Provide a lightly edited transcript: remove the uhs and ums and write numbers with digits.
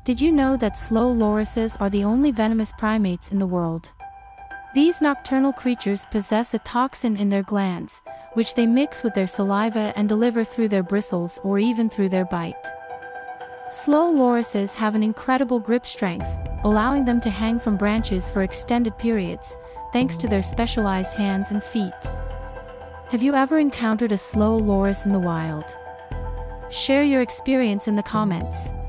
Did you know that slow lorises are the only venomous primates in the world? These nocturnal creatures possess a toxin in their glands, which they mix with their saliva and deliver through their bristles or even through their bite. Slow lorises have an incredible grip strength, allowing them to hang from branches for extended periods, thanks to their specialized hands and feet. Have you ever encountered a slow loris in the wild? Share your experience in the comments.